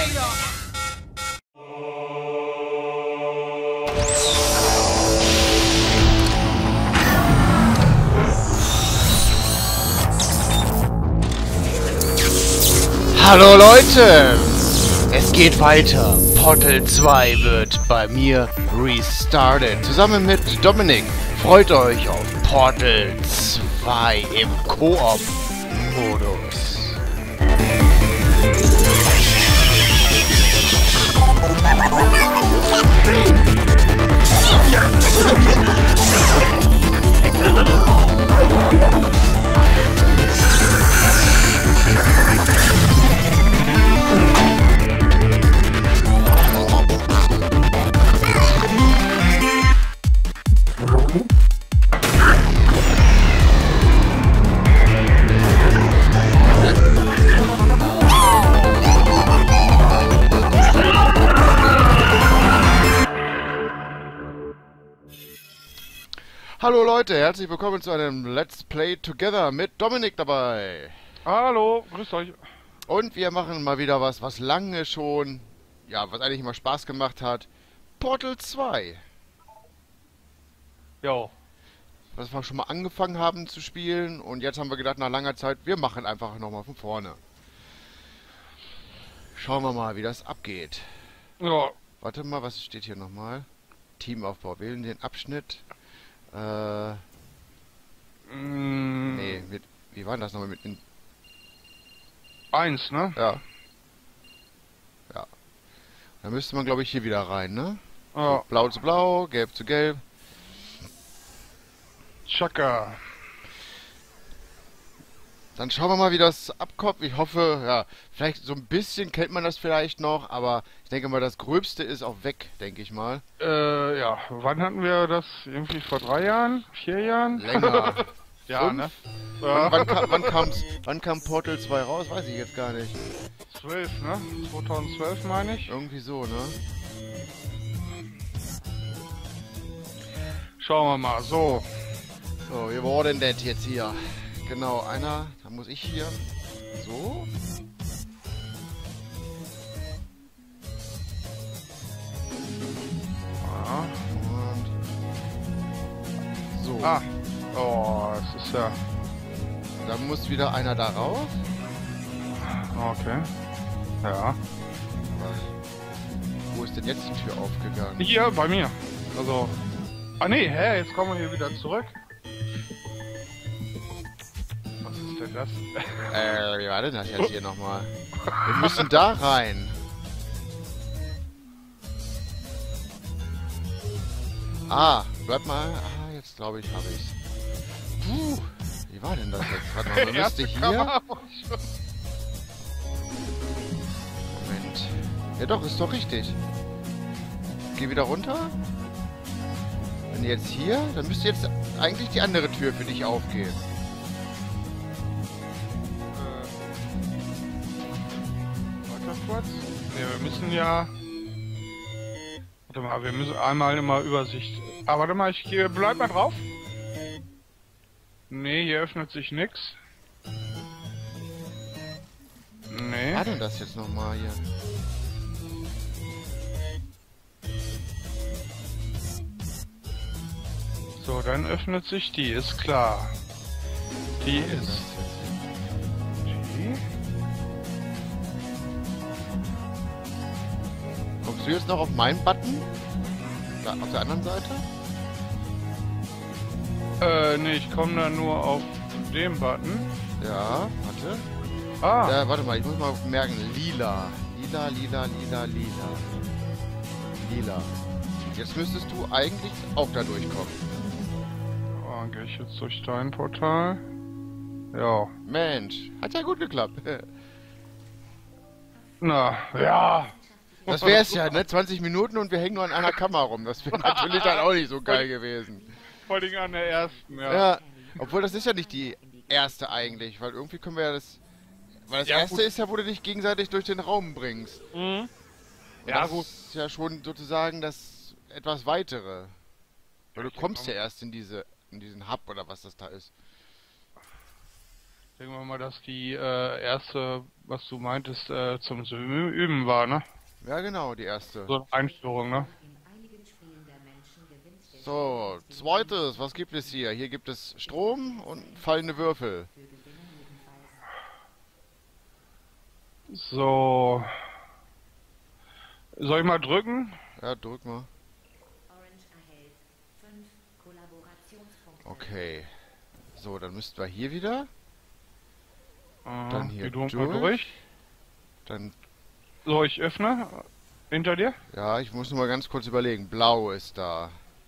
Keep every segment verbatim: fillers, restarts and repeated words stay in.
Hallo Leute! Es geht weiter. Portal zwei wird bei mir restartet. Zusammen mit Dominik. Freut euch auf Portal zwei im Koop-Modus. Hallo Leute, herzlich willkommen zu einem Let's Play Together mit Dominik dabei. Hallo, grüßt euch. Und wir machen mal wieder was, was lange schon, ja, was eigentlich immer Spaß gemacht hat. Portal zwei. Jo. Was wir schon mal angefangen haben zu spielen und jetzt haben wir gedacht, nach langer Zeit, wir machen einfach nochmal von vorne. Schauen wir mal, wie das abgeht. Ja. Warte mal, was steht hier nochmal? Teamaufbau, wählen den Abschnitt. Äh... Mm. Nee, mit, wie war denn das nochmal mit den... Eins, ne? Ja. Ja. Da müsste man, glaube ich, hier wieder rein, ne? Ja. So, blau zu blau, gelb zu gelb. Chaka. Dann schauen wir mal, wie das abkommt. Ich hoffe, ja, vielleicht so ein bisschen kennt man das vielleicht noch, aber ich denke mal, das Gröbste ist auch weg, denke ich mal. Äh, ja. Wann hatten wir das? Irgendwie vor drei Jahren? Vier Jahren? Länger. Ja, Fünf? ne? Wann, wann, kam, wann, kam's, wann kam Portal zwei raus? Weiß ich jetzt gar nicht. zwölf, ne? zweitausendzwölf meine ich. Irgendwie so, ne? Schauen wir mal, so. So, wie war denn das jetzt hier? Genau, einer, da muss ich hier. So. Ja. Und so. Ah. Oh, es ist ja... Dann muss wieder einer da raus. Okay. Ja. Wo ist denn jetzt die Tür aufgegangen? Hier, bei mir. Also... Ah, nee, hä? Jetzt kommen wir hier wieder zurück. Was ist denn das? Äh, wie war denn das jetzt hier nochmal? Wir müssen da rein. Ah, bleib mal. Ah, jetzt glaube ich, habe ich's. Puh, wie war denn das jetzt? Warte mal, man müsste hier... Moment. Ja doch, ist doch richtig. Geh wieder runter. Wenn jetzt hier, dann müsste jetzt eigentlich die andere Tür für dich aufgehen. Warte kurz. Ne, wir müssen ja... Warte mal, wir müssen einmal immer Übersicht... Ah, warte mal, ich gehe... Bleib mal drauf. Ne, hier öffnet sich nix. Nee. Was war denn das jetzt nochmal hier? So, dann öffnet sich die, ist klar. Die Was war denn ist... das jetzt hier? Die? Kommst du jetzt noch auf meinen Button? Da, auf der anderen Seite? Äh, ne, ich komme da nur auf den Button. Ja, warte. Ah, Ja, warte mal, ich muss mal merken. Lila. Lila, lila, lila, lila. Lila. Jetzt müsstest du eigentlich auch da durchkommen. oh, gehe ich jetzt durch dein Portal? Ja. Mensch, hat ja gut geklappt. Na, ja. Das wär's ja, ne? zwanzig Minuten und wir hängen nur an einer Kammer rum. Das wäre natürlich dann auch nicht so geil gewesen. Vor allem an der ersten, ja. Ja, obwohl das ist ja nicht die erste eigentlich, weil irgendwie können wir ja das... Weil das Ja, erste gut. ist ja, wo du dich gegenseitig durch den Raum bringst. Mhm. Und Ja, das gut. ist ja schon sozusagen das etwas weitere. Weil du ich kommst ja denk erst in diese, in diesen Hub oder was das da ist. Denken wir mal, dass die äh, erste, was du meintest, äh, zum Üben war, ne? Ja, genau, die erste. So eine Einführung, ne? So, zweites, was gibt es hier? Hier gibt es Strom und fallende Würfel. So. Soll ich mal drücken? Ja, drück mal. Okay. So, dann müssten wir hier wieder. Aha, Dann hier die tun wir durch. durch. Dann, So, ich öffne. Hinter dir? ja, ich muss nur mal ganz kurz überlegen. Blau ist da.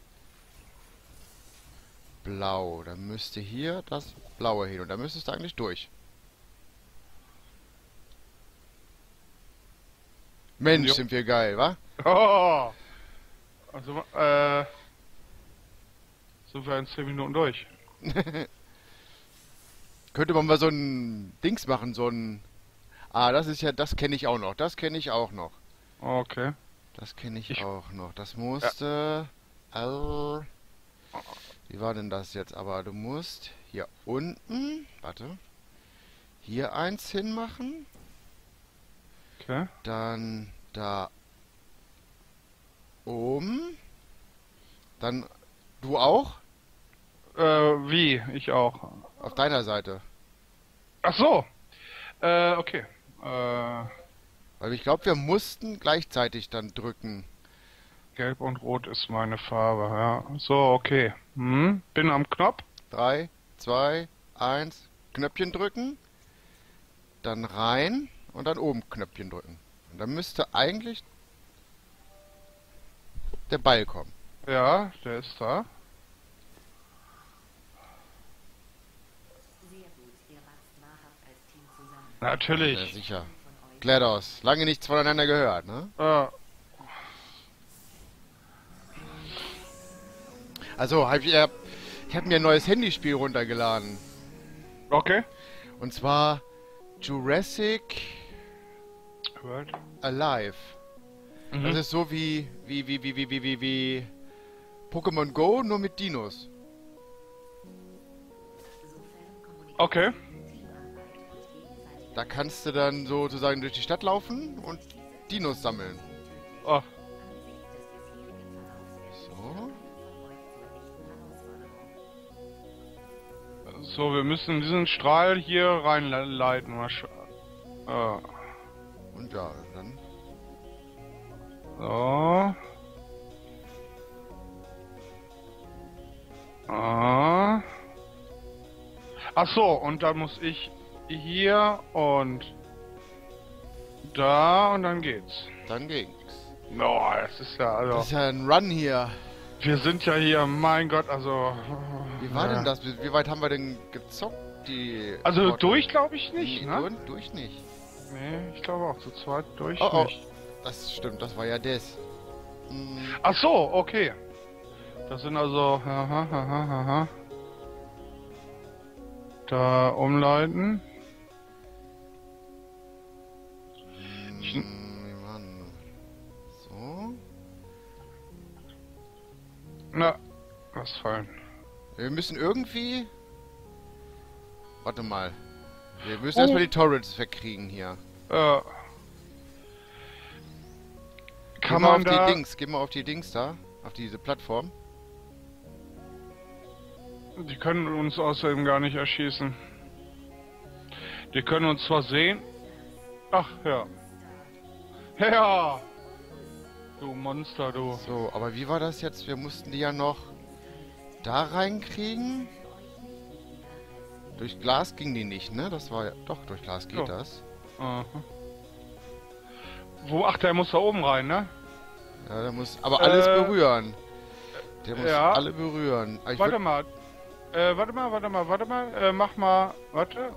Blau. Dann müsste hier das Blaue hin. Und dann müsstest du eigentlich durch. Mensch, Jo. sind wir geil, wa? Oh! Also, äh... sind wir in zehn Minuten durch. Könnte man mal so ein Dings machen, so ein... Ah, das ist ja, das kenne ich auch noch. Das kenne ich auch noch. Okay. Das kenne ich, Ich- auch noch. Das musste... Al- Wie war denn das jetzt? Aber du musst hier unten... Warte. Hier eins hinmachen. Okay. Dann da oben. Dann du auch? Äh, wie? Ich auch. Auf deiner Seite. Ach so! Äh, okay. Äh, Weil ich glaube, wir mussten gleichzeitig dann drücken. gelb und rot ist meine Farbe, ja. So, okay. Hm, bin am Knopf. Drei, zwei, eins. Knöpfchen drücken. Dann rein. Und dann oben Knöpfchen drücken. Und dann müsste eigentlich der Ball kommen. Ja, der ist da. Ja, Natürlich. sicher. GLaDOS. Lange nichts voneinander gehört, ne? Äh, Also, hab ich, äh, ich habe mir ein neues Handyspiel runtergeladen. okay. Und zwar Jurassic World. Alive. Mhm. Das ist so wie, wie, wie, wie, wie, wie, wie, wie Pokémon Go, nur mit Dinos. Okay. Da kannst du dann sozusagen durch die Stadt laufen und Dinos sammeln. Oh, So. so, wir müssen diesen Strahl hier reinleiten. Mal sch- äh, Und ja, dann. so. Ah. Ach so, und dann muss ich hier und da und dann geht's. Dann ging's. Boah, das ist ja, Das also, ist ja ein Run hier. wir sind ja hier, mein Gott, also. Wie war ja. denn das? Wie, wie weit haben wir denn gezockt? Die Also Portal? durch glaube ich nicht, Nee, ne? durch, durch nicht. Nee, ich glaube auch zu zweit durch Oh, oh. nicht. Das stimmt, das war ja das. Hm, Ach so, okay. Das sind also, aha, aha, aha. Da umleiten. Ich- hm, Mann. So. Na, was fallen. Wir müssen irgendwie... Warte mal. Wir müssen Oh. erstmal die Torrents wegkriegen hier. Äh, Geh kann mal man auf da... die Dings, geh mal auf die Dings da. Auf diese Plattform. Die können uns außerdem gar nicht erschießen. Die können uns zwar sehen. Ach, ja. Ja! Du Monster, du. So, aber wie war das jetzt? Wir mussten die ja noch da reinkriegen. Durch Glas ging die nicht, ne? Das war ja... Doch, durch Glas geht Ja. das. Aha. Wo? Ach, der muss da oben rein, ne? Ja, der muss aber alles Äh, berühren. Der muss ja. alle berühren. Aber ich Warte würd- mal. Äh, warte mal, warte mal, warte mal. Äh, mach mal. Warte.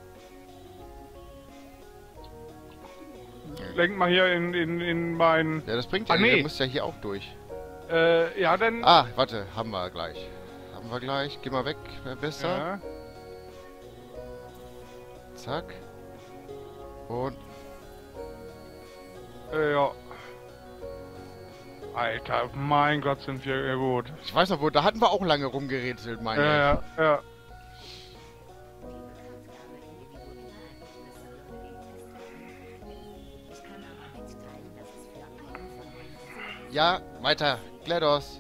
Lenk mal hier in, in, in mein. Ja, das bringt ja Ah, nicht. nee. Der muss ja hier auch durch. Äh, ja, dann. Ah, warte, haben wir gleich. Haben wir gleich. Geh mal weg, wäre besser. Ja. Zack. Und Äh, ja. Alter, mein Gott, sind wir ja gut. ich weiß noch, wo, da hatten wir auch lange rumgerätselt, meine Ja, ich. ja, ja. Ja, weiter. GLaDOS.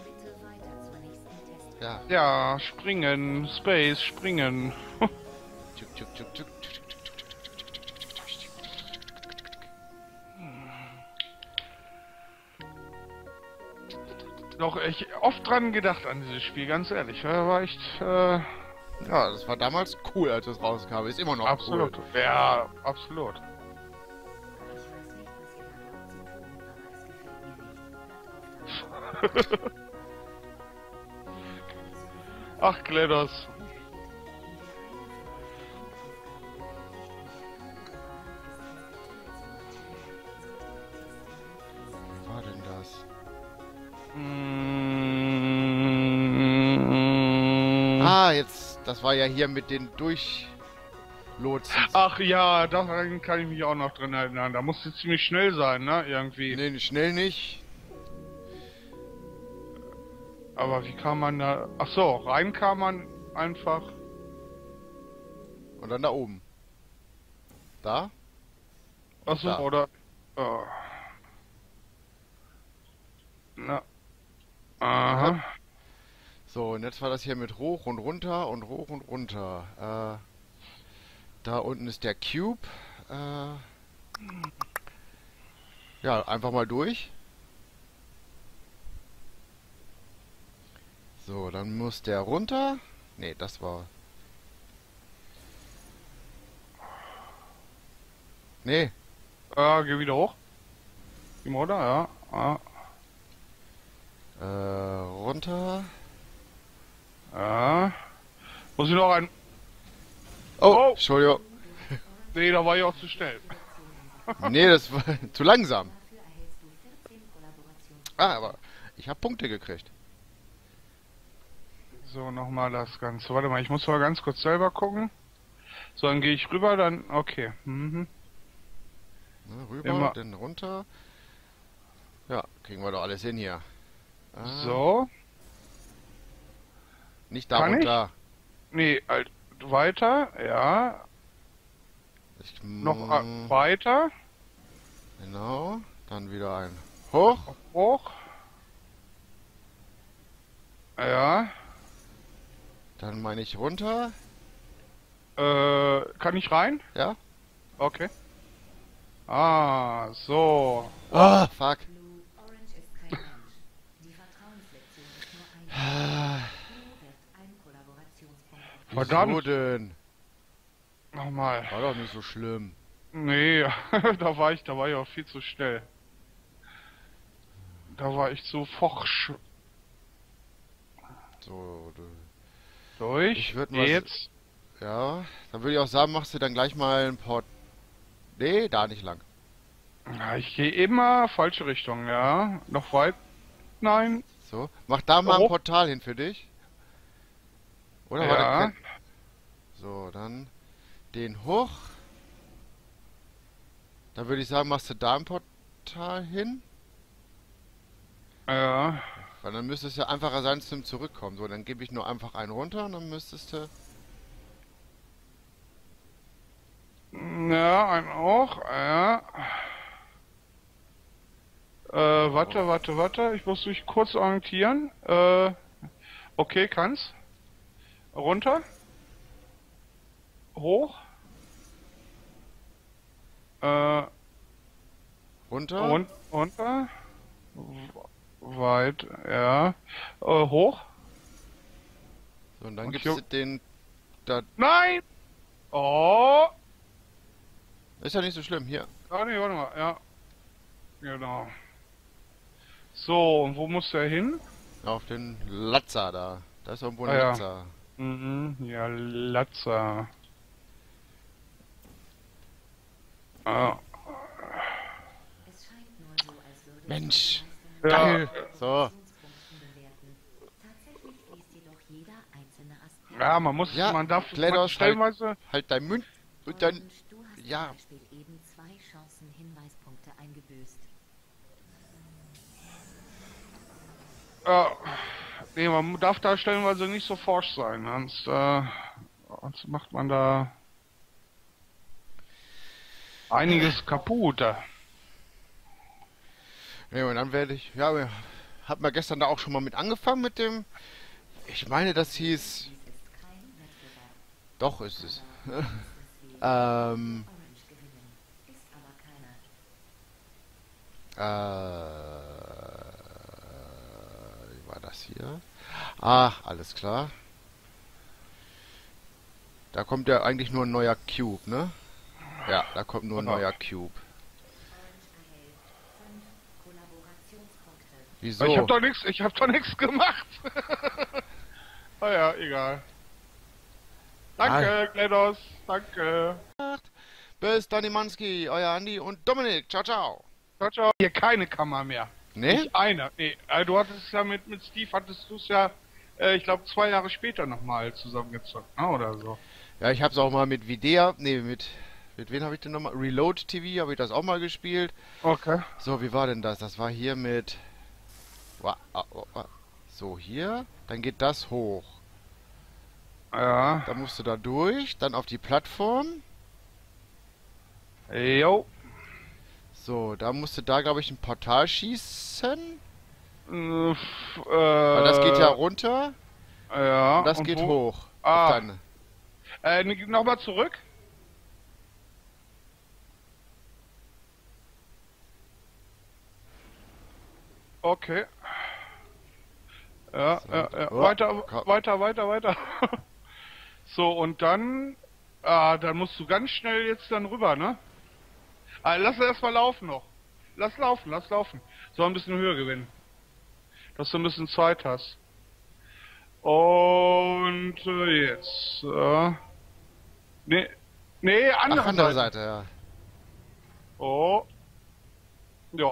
Ja. Ja, springen, Space, springen. Tschuk, tschuk, tschuk, tschuk, tschuk, tschuk, tschuk, tschuk, tschuk. Noch echt oft dran gedacht an dieses Spiel, ganz ehrlich. Ja, war echt, äh, Ja, das war damals cool, als es rauskam. Ist immer noch absolut. cool. Ja, absolut. Ach, GLaDOS. Was war denn das? Mm. Ah, jetzt, das war ja hier mit den Durchlotsen. Ach ja, daran kann ich mich auch noch dran erinnern. Da musste ziemlich schnell sein, ne? Irgendwie. Nee, nicht schnell nicht. Aber wie kam man da... Ach so, rein kam man einfach... Und dann da oben. Da? Ach so, Da. oder... Oh. Na. Aha. So, und jetzt war das hier mit hoch und runter und hoch und runter. Äh, da unten ist der Cube. Äh, ja, einfach mal durch. So, dann muss der runter. Ne, das war... Nee, Ja, geh wieder hoch. Geh mal runter, ja. Ja. äh, runter. Ja. Muss ich noch ein... Oh, Oh. Entschuldigung. Nee, da war ich auch zu schnell. Nee, das war zu langsam. Ah, aber ich habe Punkte gekriegt. So, nochmal das Ganze. Warte mal, ich muss mal ganz kurz selber gucken. So, dann gehe ich rüber, dann... Okay. Mhm. Ne, rüber, Immer. dann runter. Ja, kriegen wir doch alles hin hier. Ah, So. Nicht da Kann ich? runter. Nee, halt weiter. Ja. Ich, Noch mm, äh, weiter. Genau. Dann wieder ein hoch. Hoch. Ja. Dann meine ich runter. Äh, kann ich rein? Ja. Okay. Ah, so. Ah, fuck. Blue, Orange ist kein Mensch. Die Vertrauenslektion ist nur ein. Ah, Blue wirft einen Kollaborationspunkt auf. wieso Verdammt. denn? Nochmal. War doch nicht so schlimm. Nee, da war ich, da war ich auch viel zu schnell. Da war ich zu forsch. So, du, Durch. Ich würd mal s- Jetzt. ja. Dann würde ich auch sagen, machst du dann gleich mal ein Port. Nee, da nicht lang. Ja, ich gehe immer falsche Richtung, ja. Noch weit. Nein. So, mach da mal ein Hoch. Portal hin für dich. Oder war Ja. der kein... So, dann den hoch. Dann würde ich sagen, machst du da ein Portal hin. Ja. Weil dann müsste es ja einfacher sein zum Zurückkommen. So, dann gebe ich nur einfach einen runter und dann müsstest du... Ja, ein auch, ja. Äh, warte, warte, warte. Ich muss mich kurz orientieren. Äh, okay, kann's. Runter. Hoch. Äh, Runter. run runter. W- Weit, ja. Äh, hoch. So, und dann Und gibst hier- du den... Da... Nein! Oh! Ist ja nicht so schlimm. Hier. Ah, nee, warte mal, ja. Genau. So, und wo muss der hin? Auf den Latzer da. Da ist irgendwo ein Ah, ja. Latzer. Mhm, ja, Latzer. Ah, Es scheint nur so, als würde Mensch. es ja, Geil. So. Kollaborationspunkten bewerten. Tatsächlich fließt jedoch jeder einzelne Aspekt. ja, man muss, Ja, man darf GLaDOS man halt- stellenweise, Halt dein Mund. Und dann... Und du hast ja. zum Beispiel eben zwei Chancen Hinweispunkte eingebüßt. ja, nee, man darf da stellenweise nicht so forsch sein, sonst, äh, sonst macht man da einiges kaputt. Ja, und dann werde ich... Ja, wir hatten wir gestern da auch schon mal mit angefangen mit dem... Ich meine, das hieß... Doch, ist es. ähm... Äh... Wie war das hier? Ach, alles klar. Da kommt ja eigentlich nur ein neuer Cube, ne? Ja, da kommt nur ein neuer Cube. Wieso? Ich hab doch nichts, ich hab doch nichts gemacht. Naja, egal. Danke, Ah. GLaDOS, danke. Bis dann, Manski, euer Andi und Dominik. Ciao, ciao. Ciao, ciao. Hier keine Kammer mehr. Ne? Nicht eine. Nee, äh, du hattest es ja mit, mit Steve, hattest du es ja, äh, ich glaube, zwei Jahre später nochmal zusammengezockt, ne? Oder so. Ja, ich hab's auch mal mit Videa, ne, mit, mit wem habe ich denn nochmal? Reload T V habe ich das auch mal gespielt. Okay. So, wie war denn das? Das war hier mit... Wa- ah, oh, ah. So, hier. Dann geht das hoch. Ja. Dann musst du da durch, dann auf die Plattform. Jo. So, da musst du da, glaube ich, ein Portal schießen. Äh, f- äh, Weil das geht ja runter. Ja. Und das und geht wo? hoch. Ah. Auf deine. Äh, nochmal zurück. Okay. Ja, So, ja, ja. oh, Weiter, komm. weiter, weiter, weiter. So, und dann... Ah, dann musst du ganz schnell jetzt dann rüber, ne? Ah, lass erst mal laufen noch. Lass laufen, lass laufen. Soll ein bisschen höher gewinnen. Dass du ein bisschen Zeit hast. Und äh, jetzt... Äh, nee, nee, andere, Ach, andere Seite. Seite, ja. Oh. Ja.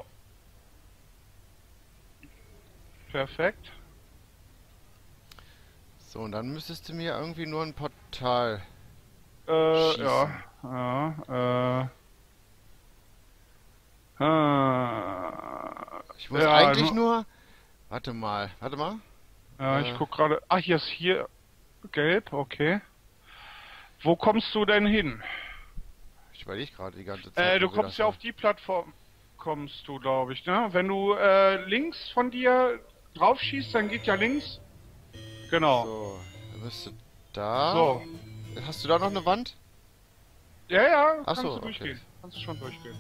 Perfekt. So, und dann müsstest du mir irgendwie nur ein Portal... Äh, Schießen. ja. Ja, äh. Ah, Ich muss ja, eigentlich nur- nur... Warte mal, warte mal. ja, Äh. ich guck gerade. Ah, hier ist hier gelb, okay. Wo kommst du denn hin? Ich überlege gerade die ganze Zeit. Äh, du wo wir kommst das ja war. auf die Plattform, kommst du, glaube ich, ne? Wenn du äh, links von dir drauf schießt, dann geht ja links. Genau. So, dann müsste da... So. Hast du da noch eine Wand? Ja, ja, Ach kannst so, du okay. durchgehen. Kannst du schon durchgehen.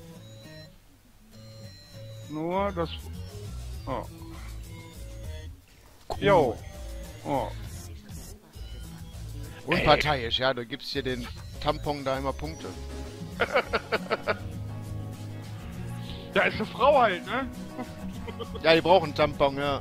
Nur das... Oh. Jo. Oh. Unparteiisch, ja, du gibst hier den Tampon da immer Punkte. Da ist eine Frau halt, ne? Ja, die brauchen Tampon, ja.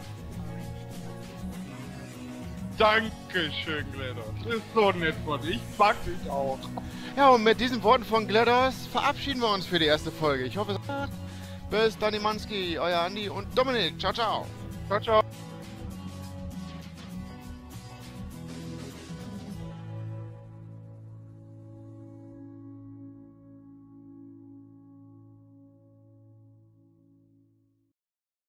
Dankeschön, GLaDOS. Das ist so nett von dir. Ich mag dich auch. Ja, und mit diesen Worten von GLaDOS verabschieden wir uns für die erste Folge. Ich hoffe, es hat. Bis dann, Manski, euer Andi und Dominik. Ciao, ciao. Ciao, ciao.